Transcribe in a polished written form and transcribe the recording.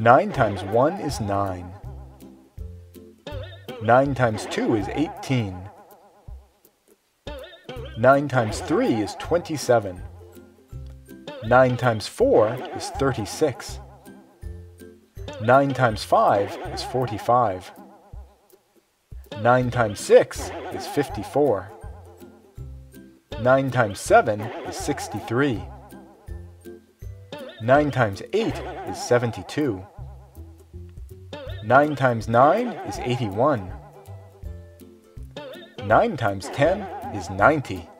9 times 1 is 9. 9 times 2 is 18. 9 times 3 is 27. 9 times 4 is 36. 9 times 5 is 45. 9 times 6 is 54. 9 times 7 is 63. 9 times 8 is 72. 9 times 9 is 81. 9 times 10 is 90.